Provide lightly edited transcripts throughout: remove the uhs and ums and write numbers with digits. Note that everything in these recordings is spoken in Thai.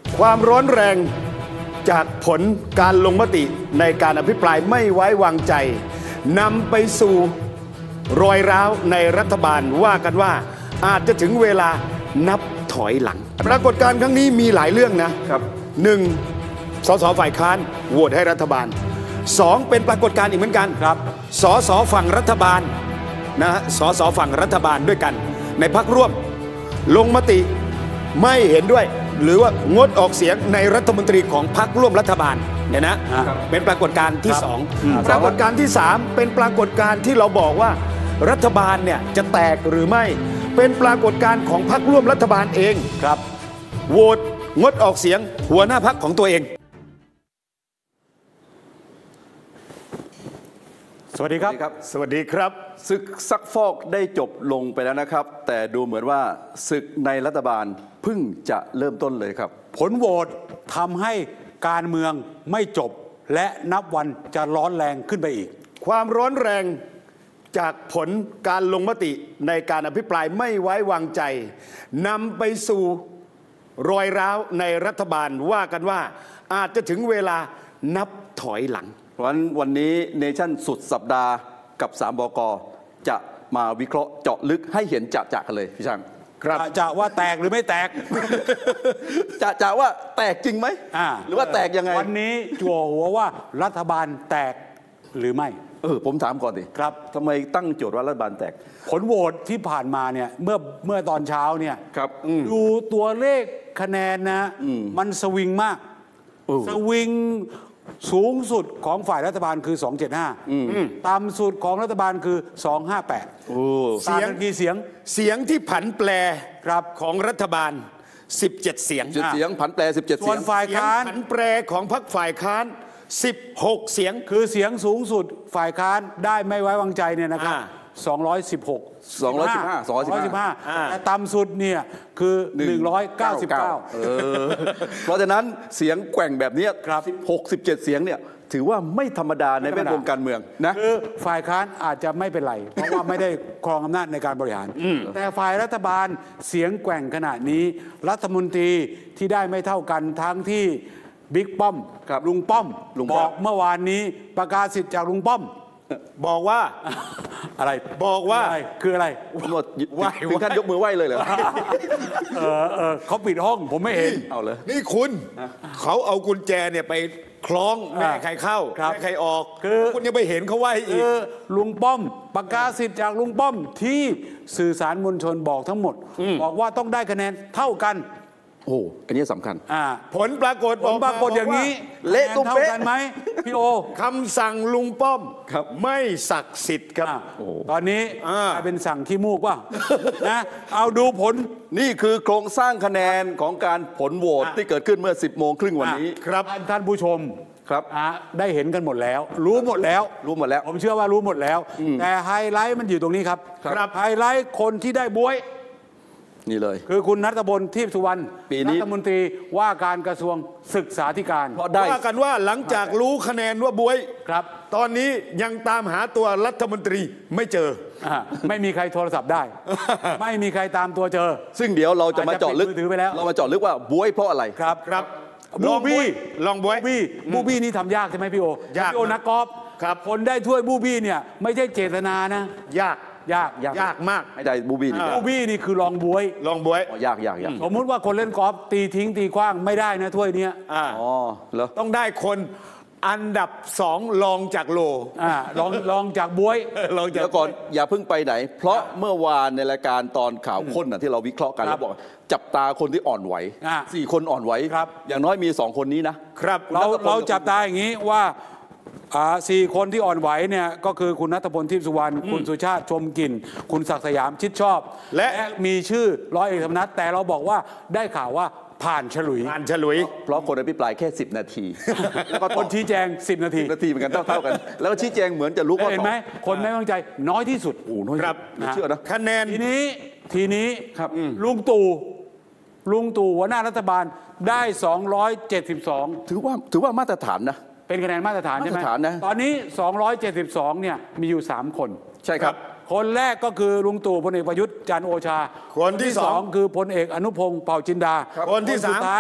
ความร้อนแรงจากผลการลงมติในการอภิปรายไม่ไว้วางใจนำไปสู่รอยร้าวในรัฐบาลว่ากันว่าอาจจะถึงเวลานับถอยหลังปรากฏการณ์ครั้งนี้มีหลายเรื่องนะครับหนึ่งสสฝ่ายค้านโหวตให้รัฐบาลสองเป็นปรากฏการณ์อีกเหมือนกันครับสสฝั่งรัฐบาลนะสสฝั่งรัฐบาลด้วยกันในพรรคร่วมลงมติไม่เห็นด้วยหรือว่างดออกเสียงในรัฐมนตรีของพรรคร่วมรัฐบาลเนี่ยนะเป็นปรากฏการณ์ที่สองปรากฏการณ์ที่สามเป็นปรากฏการณ์ที่เราบอกว่ารัฐบาลเนี่ยจะแตกหรือไม่เป็นปรากฏการณ์ของพรรคร่วมรัฐบาลเองครับโหวตงดออกเสียงหัวหน้าพรรคของตัวเองสวัสดีครับสวัสดีครับศึกซักฟอกได้จบลงไปแล้วนะครับแต่ดูเหมือนว่าศึกในรัฐบาลเพิ่งจะเริ่มต้นเลยครับผลโหวตทำให้การเมืองไม่จบและนับวันจะร้อนแรงขึ้นไปอีกความร้อนแรงจากผลการลงมติในการอภิปรายไม่ไว้วางใจนำไปสู่รอยร้าวในรัฐบาลว่ากันว่าอาจจะถึงเวลานับถอยหลังเพราะฉะนั้นวันนี้เนชั่นสุดสัปดาห์กับ3 บก.จะมาวิเคราะห์เจาะลึกให้เห็นจะกันเลยพี่ช่างครับจะว่าแตกหรือไม่แตกจะว่าแตกจริงไหมหรือว่าแตกยังไงวันนี้จั่วหัวว่ารัฐบาลแตกหรือไม่ผมถามก่อนดิครับทำไมตั้งโจทย์ว่ารัฐบาลแตกผลโหวตที่ผ่านมาเนี่ยเมื่อตอนเช้าเนี่ยครับดูตัวเลขคะแนนนะมันสวิงมากสวิงสูงสุดของฝ่ายรัฐบาลคือ275ต่ำสุดของรัฐบาลคือ258 เสียงกี่เสียงที่ผันแปรครับของรัฐบาล17 เสียงผันแปร17 เสียงส่วนฝ่ายค้านผันแปรของพรรคฝ่ายค้าน16 เสียงคือเสียงสูงสุดฝ่ายค้านได้ไม่ไว้วางใจเนี่ยนะครับ215แต่ต่ำสุดเนี่ยคือ199 เพราะฉะนั้นเสียงแกว่งแบบนี้16-17 เสียงเนี่ยถือว่าไม่ธรรมดาในแวดวงการเมืองนะคือฝ่ายค้านอาจจะไม่เป็นไรเพราะว่าไม่ได้ครองอำนาจในการบริหารแต่ฝ่ายรัฐบาลเสียงแกว่งขนาดนี้รัฐมนตรีที่ได้ไม่เท่ากันทั้งที่บิ๊กป้อมลุงป้อมบอกเมื่อวานนี้ประกาศสิทธิ์จากลุงป้อมบอกว่าอะไรบอกว่าคืออะไรถึงขั้นยกมือไหว้เลยเหรอเขาปิดห้องผมไม่เห็นเอาเลยนี่คุณเขาเอากุญแจเนี่ยไปคล้องไม่ให้ใครเข้าไม่ให้ใครออกคุณยังไปเห็นเขาไหว้อีกลุงป้อมประกาศสิทธิ์จากลุงป้อมที่สื่อสารมวลชนบอกทั้งหมดบอกว่าต้องได้คะแนนเท่ากันอันนี้สำคัญผลปรากฏอย่างนี้เละตุ้มเป๊ะกันไหมพี่โอคำสั่งลุงป้อมไม่ศักดิ์สิทธิ์ครับตอนนี้เป็นสั่งขี้มูกป่ะนะเอาดูผลนี่คือโครงสร้างคะแนนของการผลโหวตที่เกิดขึ้นเมื่อ 10:30 วันนี้ครับท่านผู้ชมครับได้เห็นกันหมดแล้วรู้หมดแล้วผมเชื่อว่ารู้หมดแล้วแต่ไฮไลท์มันอยู่ตรงนี้ครับไฮไลท์คนที่ได้บ๊วยนี่เลยคือคุณณัฐพล ทิพย์สุวรรณรัฐมนตรีว่าการกระทรวงศึกษาธิการว่ากันว่าหลังจากรู้คะแนนว่าบวยครับตอนนี้ยังตามหาตัวรัฐมนตรีไม่เจอไม่มีใครโทรศัพท์ได้ ไม่มีใครตามตัวเจอซึ่งเดี๋ยวเราจะมาเจาะลึกเรามาเจาะลึกว่าบวยเพราะอะไรครับบูบี้ลองบวยบูบี้นี่ทำยากใช่ไหมพี่โอนักกอล์ฟคนได้ถ้วยบูบี้เนี่ยไม่ใช่เจตนานะยากมากไม่ได้บูบี้นี่คือลองบวยยากสมมุติว่าคนเล่นกอล์ฟตีทิ้งตีขว้างไม่ได้นะถ้วยนี้ต้องได้คนอันดับ2รองจากโลลองจากบวยแล้วก่อนอย่าเพิ่งไปไหนเพราะเมื่อวานในรายการตอนข่าวข้นที่เราวิเคราะห์กันแล้วบอกจับตาคนที่อ่อนไหว4 คนอ่อนไหวอย่างน้อยมี2 คนนี้นะครับเราจับตาอย่างนี้ว่า4 คนที่อ่อนไหวเนี่ยก็คือคุณณัฐพล ทิพย์สุวรรณคุณสุชาติชมกลิ่นคุณศักดิ์สยามชิดชอบและมีชื่อร้อยเอกธรรมนัสแต่เราบอกว่าได้ข่าวว่าผ่านฉลุยเพราะคนอภิปรายแค่10 นาทีแล้วก็คนชี้แจง10 นาทีเหมือนกันเท่ากันแล้วก็ชี้แจงเหมือนจะรู้ข้อเห็นไหมคนไม่วางใจน้อยที่สุดครับเชื่อนะคะแนนทีนี้ครับลุงตู่หัวหน้ารัฐบาลได้272 ถือว่ามาตรฐานนะเป็นคะแนนมาตรฐานใช่ไหมตอนนี้272เนี่ยมีอยู่3 คนใช่ครับคนแรกก็คือลุงตู่พลเอกประยุทธ์จันทร์โอชาคนที่2 คือพลเอกอนุพงศ์เผ่าจินดาคนที่สุดท้าย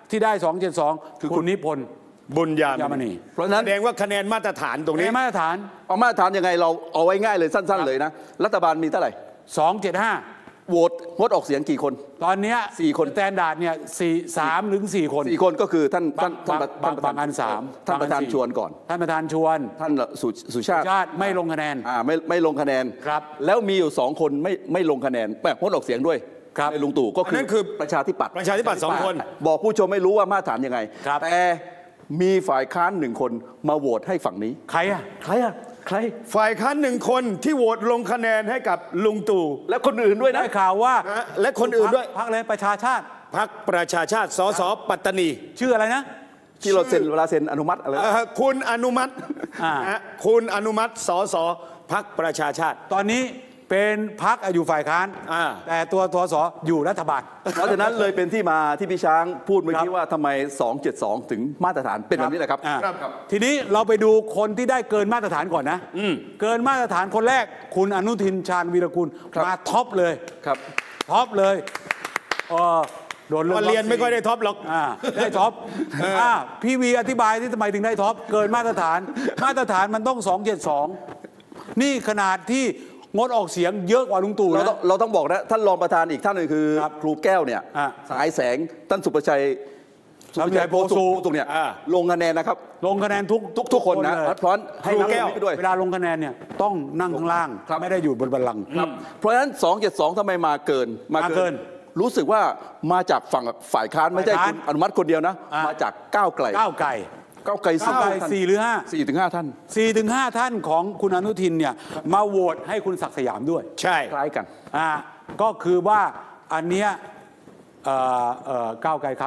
ที่ได้ 272 คือคุณนิพนธ์บุญญามณีเพราะฉะนั้นแสดงว่าคะแนนมาตรฐานตรงนี้มาตรฐานเอามาตรฐานยังไงเราเอาไว้ง่ายเลยสั้นๆเลยนะรัฐบาลมีเท่าไหร่ 275 โหวตงดออกเสียงกี่คนตอนเนี้ย 4 คนสแตนดาร์ดเนี่ย3 ถึง 4 คน 4 คนก็คือท่านบางอัน3 ท่านประธานชวนก่อนท่านประธานชวนท่านสุชาติไม่ลงคะแนนไม่ลงคะแนนครับแล้วมีอยู่2 คนไม่ลงคะแนนแบบงดออกเสียงด้วยครับในลุงตู่ก็อันนั้นคือประชาธิปัตย์ประชาธิปัตย์2 คนบอกผู้ชมไม่รู้ว่ามาตรฐานยังไงครับแต่มีฝ่ายค้าน1 คนมาโหวตให้ฝั่งนี้ใครอะใครอะใครฝ่ายค้าน1 คนที่โหวตลงคะแนนให้กับลุงตู่และคนอื่นด้วยนะได้ข่าวว่านะและคนอื่นด้วยพรรคเลยประชาชาติพรรคประชาชาติสสปัตตานีชื่ออะไรนะที่เราเซ็นเวลาเซ็นอนุมัติอะไรคุณอนุมัติอ่าคุณอนุมัติสสพรรคประชาชาติตอนนี้เป็นพรรคอยู่ฝ่ายค้าน แต่ตัวสอยู่รัฐบาลเพราะฉะนั้นเลยเป็นที่มาที่พี่ช้างพูดเมื่อกี้ว่าทำไม 272 ถึงมาตรฐานเป็นแบบนี้แหละครับทีนี้เราไปดูคนที่ได้เกินมาตรฐานก่อนนะเกินมาตรฐานคนแรกคุณอนุทินชาญวีรกุลครับมาท็อปเลยครับท็อปเลยโดนวันเรียนไม่ค่อยได้ท็อปหรอกได้ท็อปพี่วีอธิบายที่ทำไมถึงได้ท็อปเกินมาตรฐาน มาตรฐานมันต้อง 272 นี่ขนาดที่งดออกเสียงเยอะกว่าลุงตู่นะเราต้องบอกนะท่านรองประธานอีกท่านหนึ่งคือครับครูแก้วเนี่ย สายแสงท่านสุประชัยโพสุตรงเนี่ยลงคะแนนนะครับลงคะแนนทุกคนนะเลยเพราะให้ครูนับแก้วไปด้วยเวลาลงคะแนนเนี่ยต้องนั่งข้างล่างครับไม่ได้อยู่บนบัลลังก์ครับเพราะฉะนั้น 272ทำไมมาเกิน รู้สึกว่ามาจากฝั่งฝ่ายค้านไม่ใช่คุณอนุมัติคนเดียวนะ มาจากก้าวไกลก้าวไกล 4 หรือ 5 4 ถึง 5 ท่าน 4 ถึง 5 ท่านของคุณอนุทินเนี่ยมาโหวตให้คุณศักดิ์สยามด้วยใช่คล้ายกันก็คือว่าอันเนี้ยก้าวไกลครับ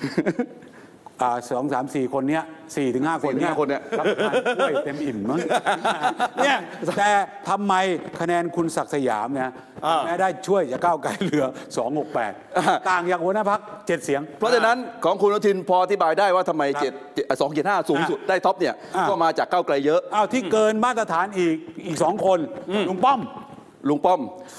2 3 4 คนเนี้ย4 ถึง 5 คนเนี้ย 4 ถึง 5 คนเนี่ยรับทานกล้วยเต็มอิ่มมั้ง เนี่ยแต่ทำไมคะแนนคุณศักดิ์สยามเนี่ยแม้ได้ช่วยจะก้าวไกลเหลือ 268 ต่างจากหัวหน้าพรรค7 เสียงเพราะฉะนั้นของคุณอนุทินพออธิบายได้ว่าทำไม275 สูงสุดได้ท็อปเนี่ยก็มาจากก้าวไกลเยอะที่เกินมาตรฐานอีก 2 คนลุงป้อมลุงป้อม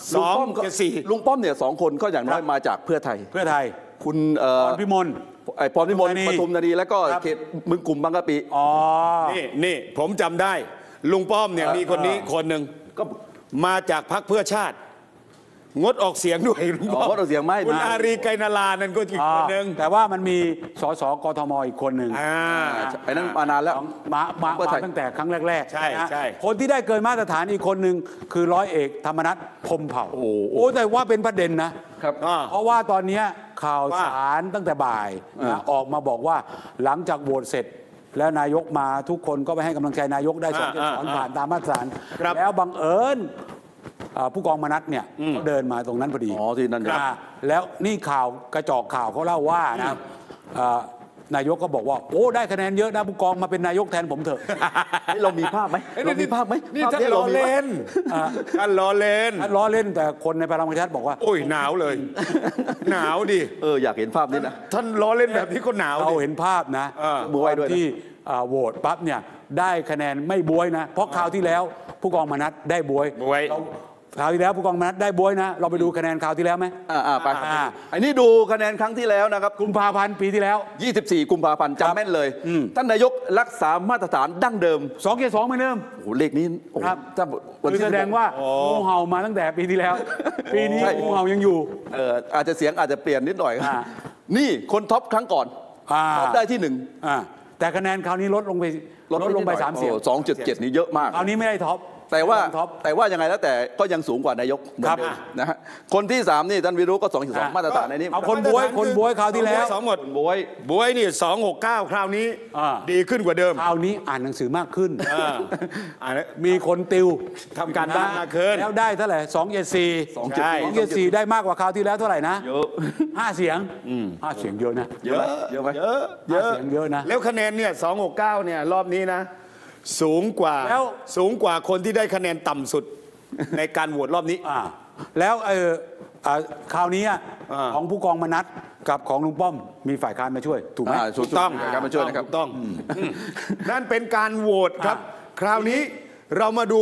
274 ลุงป้อมเนี่ย2 คนก็อย่างน้อยมาจากเพื่อไทยเพื่อไทยคุณพรพิมลพรพิมลปทุมธานีแล้วก็เขตบึงกลุ่มบางกะปินี่ผมจำได้ ลุงป้อมเนี่ยมีคนนี้คนหนึ่งก็มาจากพรรคเพื่อชาติ งดออกเสียงด้วยลุงป้อมงดออกเสียงไม่คุณอารีไกรนาลานั่นก็อีกคนหนึ่งแต่ว่ามันมีสสกทมอีกคนหนึ่งไอ้นั้นมานานแล้วมาตั้งแต่ครั้งแรกๆใช่นะใช่คนที่ได้เกินมาตรฐานอีกคนหนึ่งคือร้อยเอกธรรมนัฐพรหมเผ่าโอ้แต่ว่าเป็นประเด็นนะครับ เพราะว่าตอนนี้ข่าวสารตั้งแต่บ่ายนะออกมาบอกว่าหลังจากโหวตเสร็จ แล้วนายกมาทุกคนก็ไปให้กำลังใจนายกได้272ผ่านตามมาตรฐานแล้วบังเอิญผู้กองมนัสเนี่ยเขาเดินมาตรงนั้นพอดีที่นั่นแล้วนี่ข่าวกระจอกข่าวเขาเล่าว่านะนายกก็บอกว่าโอ้ได้คะแนนเยอะนะผู้กองมาเป็นนายกแทนผมเถอะเรามีภาพไหมเรามีภาพไหมนี่ท่านล้อเล่นท่านล้อเล่นล้อเล่นแต่คนในพลังประชารัฐบอกว่าโอ้ยหนาวเลย หนาวดิอยากเห็นภาพนี้นะท่านล้อเล่นแบบนี้ก็หนาวเราดิเห็นภาพนะบวยด้วยนะที่โหวตปั๊บเนี่ยได้คะแนนไม่บวยนะเพราะคราวที่แล้วผู้กองมนัสได้บวย คราวที่แล้วผู้กองมนัสได้บวยนะเราไปดูคะแนนคราวที่แล้วไหมไปครับอันนี้ดูคะแนนครั้งที่แล้วนะครับกุมภาพันธ์ปีที่แล้ว 24 กุมภาพันธ์จำแม่นเลย ท่านนายกรักษามาตรฐานดั้งเดิม 272เหมือนเดิมโอ้โหเลขนี้โอ้โหครับถ้าวันคือที่แสดงว่างูเห่ามาตั้งแต่ปีที่แล้ว ปีนี้งูเห่ายังอยู่อาจจะเสียงอาจจะเปลี่ยนนิดหน่อยครับนี่คนท็อปครั้งก่อนท็อปได้ที่1 แต่คะแนนคราวนี้ลดลงไป3 เสียง 277นี่เยอะมากคราวนี้ไม่ได้ท็อปแต่ว่ายังไงแล้วแต่ก็ยังสูงกว่านายกเหมือนเดิมนะฮะคนที่3นี่ท่านวิรุก็2.2มาตรฐานในนี้เอาคนบวยคราวที่แล้วสองหมดบวยนี่269คราวนี้ดีขึ้นกว่าเดิมคราวนี้อ่านหนังสือมากขึ้นมีคนติวทำการบ้านมากขึ้นแล้วได้เท่าไหร่274ได้มากกว่าคราวที่แล้วเท่าไหร่นะเยอะ 5 เสียง5 เสียงเยอะนะเยอะไหมเยอะเสียงเยอะนะแล้วคะแนนเนี่ย269เนี่ยรอบนี้นะสูงกว่าคนที่ได้คะแนนต่ำสุดในการโหวตรอบนี้แล้วคราวนี้ของผู้กองมนัสกับของลุงป้อมมีฝ่ายค้านมาช่วยถูกไหมถูกต้องการมาช่วยนะครับถูกต้องนั่นเป็นการโหวตครับ คราวนี้เรามาดู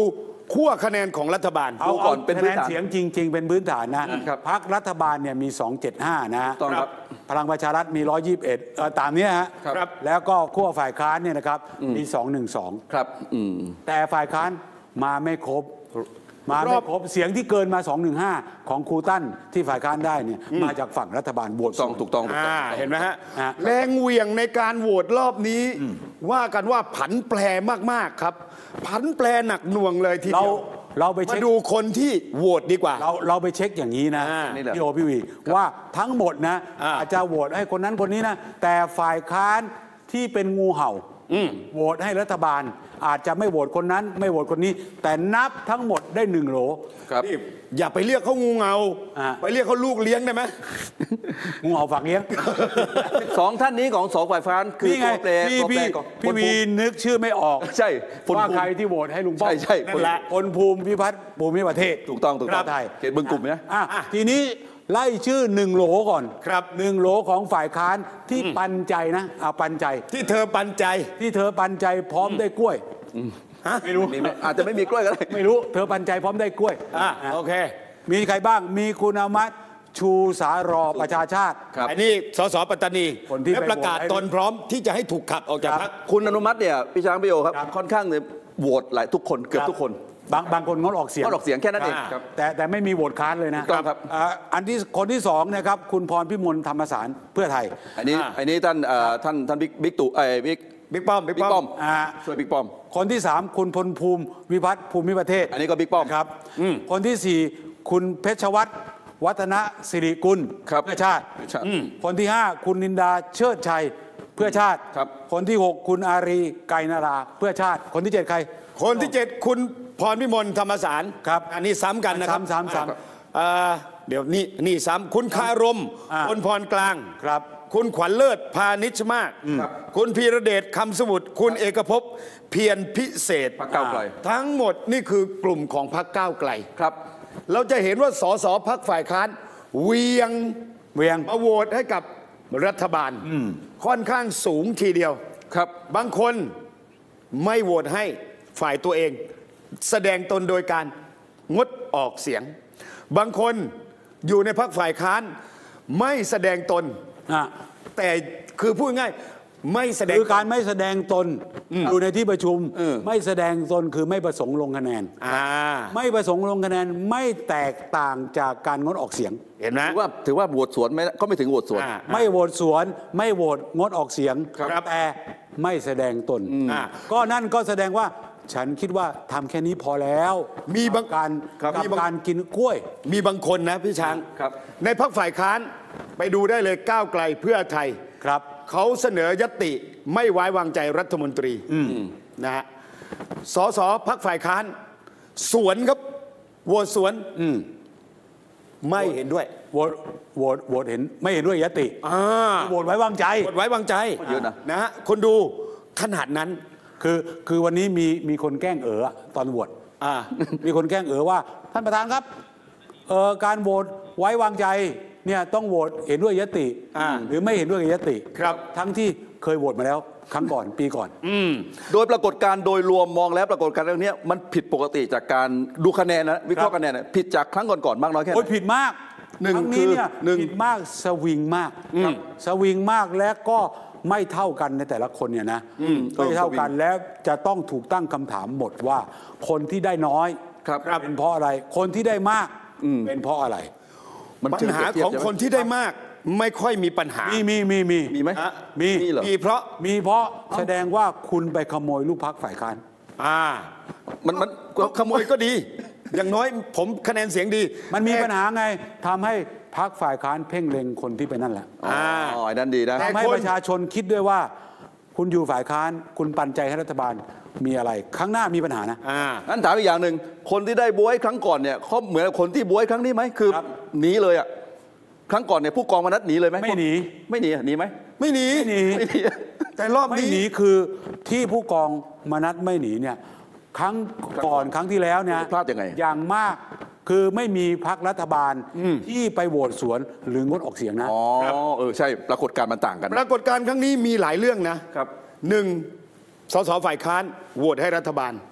ขั้วคะแนนของรัฐบาลเอาก่อนเป็นคะพื้แนนนฐานเสียงจริง ๆ เป็นพื้นฐานนะครับ พรรครัฐบาลเนี่ยมี 275 นะต้องครับพลังประชารัฐมี 121ตามเนี้ยฮะครับแล้วก็ขั้วฝ่ายค้านเนี่ยนะครับมี 212 ครับแต่ฝ่ายค้านมาไม่ครบเสียงที่เกินมา 215 ของครูตั้นที่ฝ่ายค้านได้เนี่ยมาจากฝั่งรัฐบาลโหวตถูกต้องเห็นไหมฮะฮะแรงเหวี่ยงในการโหวตรอบนี้ ว่ากันว่าผันแปรมากๆครับ ผันแปรหนักหน่วงเลยทีเดียวเราไปมาเช็คดูคนที่โหวตดีกว่าเราไปเช็คอย่างนี้นะนี่แหละพี่โอพี่วีว่าทั้งหมดนะาอาจจะโหวตให้คนนั้นคนนี้นะแต่ฝ่ายค้านที่เป็นงูเห่าโหวตให้รัฐบาล อาจจะไม่โหวตคนนั้นไม่โหวตคนนี้ แต่นับทั้งหมดได้1 โหลครับนี่อย่าไปเรียกเขางูเงาอ่าไปเรียกเขาลูกเลี้ยงได้ไหมงูเห่าฝากเลี้ยงสองท่านนี้ของสองฝ่ายค้านคือนี่ไงตัวแปรพี่วีนึกชื่อไม่ออกใช่พลว่าภูมิใครที่โหวตให้ลุงป้อมใช่นั่นแหละพลภูมิพิพัฒน์ภูมิประเทศถูกต้องครับไทยเขตบึงกลุ่มนะทีนี้ไล่ชื่อ1 โหลก่อนครับ 1 โหลของฝ่ายค้านที่ปันใจนะปันใจที่เธอปันใจที่เธอปันใจพร้อมได้กล้วยไม่รู้มีไหมอาจจะไม่มีกล้วยก็ได้ไม่รู้เธอปันใจพร้อมได้กล้วยโอเคมีใครบ้างมีคุณอมัตชูสารอประชาชาติครับอันนี้สสปัตตานีคนที่และประกาศไปโหวตให้ตนพร้อมที่จะให้ถูกขับออกจากพรรคคุณอนุมัติเนี่ยพี่ช้างพี่โอครับค่อนข้างเลยโหวตหลายทุกคนเกือบทุกคนบางคนงดออกเสียงก็ออกเสียงแค่นั้นเองครับแต่ไม่มีโหวตค้านเลยนะถูกต้องครับอันที่คนที่2นะครับคุณพรพิมลธรรมสารเพื่อไทยอันนี้ท่านบิ๊กตู่บิ๊กป้อมบิ๊กป้อมอ่าช่วยบิ๊กป้อมคนที่3คุณพลภูมิวิพัฒน์ภูมิประเทศอันนี้ก็บิ๊กป้อมครับคนที่4คุณเพชรวัตรวัฒนสิริกุลครับเพื่อชาติเพื่อชาติคนที่5คุณนินดาเชิดชัยเพื่อชาติครับคนที่6คุณอารีไกรนาราเพื่อชาติ คนที่7ใครคนที่ 7 คุณพรพิมลธรรมสารครับอันนี้ซ้ำกันนะครับซ้ำเดี๋ยวนี่ซ้ำคุณคารม คนพรกลางครับคุณขวัญเลิศพานิชมาก คุณพีระเดชคำสมุทรคุณเอกภพเพียรพิเศษพรรคก้าวไกลทั้งหมดนี่คือกลุ่มของพรรคก้าวไกลครับเราจะเห็นว่าสสพรรคฝ่ายค้านเวียง มาโหวตให้กับรัฐบาลค่อนข้างสูงทีเดียวครับบางคนไม่โหวตให้ฝ่ายตัวเอง แสดงตนโดยการงดออกเสียง บางคนอยู่ในพรรคฝ่ายค้านไม่แสดงตน แต่คือพูดง่ายไม่แสดงคือการไม่แสดงตนอยู่ในที่ประชุมไม่แสดงตนคือไม่ประสงค์ลงคะแนนไม่ประสงค์ลงคะแนนไม่แตกต่างจากการงดออกเสียงเห็นไหมถือว่าโหวตสวนไม่ก็ไม่ถึงโหวตสวนไม่โหวตสวนไม่โหวตงดออกเสียงครับแต่ไม่แสดงตนก็นั่นก็แสดงว่าฉันคิดว่าทำแค่นี้พอแล้วมีบางการครับกับมีบางการกินกล้วยมีบางคนนะพี่ช้างครับในพรรคฝ่ายค้านไปดูได้เลยก้าวไกลเพื่อไทยครับเขาเสนอยติไม่ไว้วางใจรัฐมนตรีนะฮะสสพรรคฝ่ายค้านสวนครับโหวตสวนไม่เห็นด้วยโหวตเห็นไม่เห็นด้วยยติโหวตไว้วางใจโหวตไว้วางใจเยอะนะฮะคนดูขนาดนั้นคือวันนี้มีคนแกล้งตอนโหวต มีคนแกล้งว่าท่านประธานครับการโหวตไว้วางใจเนี่ยต้องโหวตเห็นด้วยยติหรือไม่เห็นด้วยยติครับทั้งที่เคยโหวตมาแล้วครั้งก่อนปีก่อนโดยปรากฏการณ์โดยรวมมองแล้วปรากฏการณ์เรื่องนี้มันผิดปกติจากการดูคะแนนนะวิเคราะห์คะแนนนะผิดจากครั้งก่อนๆมากน้อยแค่ไหนโอ้ยผิดมากหนึ่งครั้งนี้เนี่ยคือหนึ่งผิดมากสวิงมากสวิงมากและก็ไม่เท่ากันในแต่ละคนเนี่ยนะไม่เท่ากันแล้วจะต้องถูกตั้งคำถามหมดว่าคนที่ได้น้อยครับเป็นเพราะอะไรคนที่ได้มากเป็นเพราะอะไรปัญหาของคนที่ได้มากไม่ค่อยมีปัญหามีมีไหมมีเหรอมีเพราะแสดงว่าคุณไปขโมยลูกพรรคฝ่ายค้านมันขโมยก็ดี อย่างน้อยผมคะแนนเสียงดีมันมีปัญหาไงทำให้พรรคฝ่ายค้านเพ่งเล็งคนที่ไปนั่นแหละอ๋อไอ้นั่นดีนะทำให้ประชาชนคิดด้วยว่า คุณอยู่ฝ่ายค้านคุณปันใจให้รัฐบาลมีอะไรครั้งหน้ามีปัญหานะนั้นถามอีกอย่างหนึ่งคนที่ได้บวยครั้งก่อนเนี่ยเขาเหมือนกับคนที่บวยครั้งนี้ไหมคือครับหนีเลยอ่ะครั้งก่อนเนี่ยผู้กองมนัสหนีเลยไหมไม่หนีไม่หนีหนีไหมไม่หนีไม่หนีไม่หนีแต่รอบไม่นี้หนีคือที่ผู้กองมนัสไม่หนีเนี่ยครั้งก่อนครั้งที่แล้วเนี่ยพลาดยังไงอย่างมากคือไม่มีพรรครัฐบาลที่ไปโหวตสวนหรืองดออกเสียงนะอ๋อใช่ปรากฏการณ์มันต่างกันปรากฏการณ์ครั้งนี้มีหลายเรื่องนะครับ 1. สสฝ่ายค้านโหวตให้รัฐบาล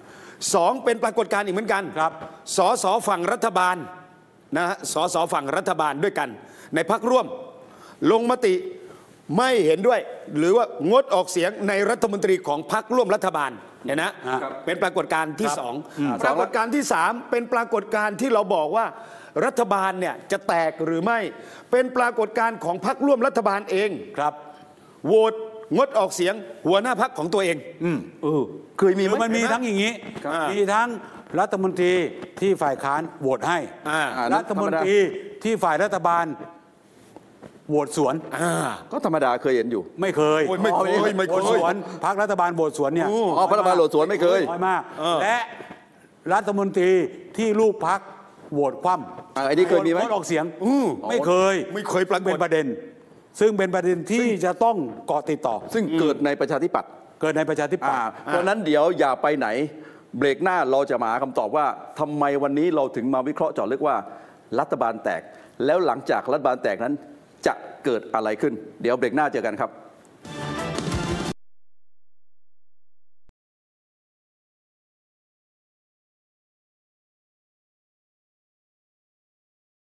2เป็นปรากฏการณ์อีกเหมือนกันครับสสฝั่งรัฐบาลนะฮะสสฝั่งรัฐบาลด้วยกันในพรรคร่วมลงมติไม่เห็นด้วยหรือว่างดออกเสียงในรัฐมนตรีของพรรคร่วมรัฐบาลเนี่ยนะเป็นปรากฏการณ์ที่2ปรากฏการณ์ที่3เป็นปรากฏการณ์ที่เราบอกว่ารัฐบาลเนี่ยจะแตกหรือไม่เป็นปรากฏการณ์ของพรรคร่วมรัฐบาลเองครับโหวตงดออกเสียงหัวหน้าพรรคของตัวเองเคยมีไหมมันมีทั้งอย่างนี้ครับมีทั้งรัฐมนตรีที่ฝ่ายค้านโหวตให้ รัฐมนตรีที่ฝ่ายรัฐบาลโหวตสวนก็ธรรมดาเคยเห็นอยู่ไม่เคยโอ้ยไม่เคยไม่โหเควตสยวนพรรครัฐบาลโหวตสวนเนี่ยอ๋อพระรัฐบาลโหวตสวนไม่เคยน้อยมากและรัฐมนตรีที่ลูกพรรคโหวตคว่ำไอ้นี่เคยมีไหมงดออกเสียงไม่เคยไม่เคยปรากฏเป็นประเด็น ซึ่งเป็นประเด็นที่จะต้องเกาะติดต่อซึ่งเกิดในประชาธิปัตย์เกิดในประชาธิปัตย์เพราะนั้นเดี๋ยวอย่าไปไหนเบรกหน้าเราจะมาหาคำตอบว่าทำไมวันนี้เราถึงมาวิเคราะห์เจาะลึกว่ารัฐบาลแตก แล้วหลังจากรัฐบาลแตกนั้นจะเกิดอะไรขึ้น เดี๋ยวเบรกหน้าเจอกันครับ